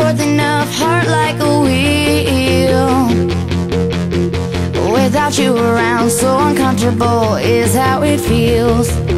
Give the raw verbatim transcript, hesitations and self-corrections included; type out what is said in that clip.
forth enough, heart like a wheel. Without you around, so uncomfortable is how it feels.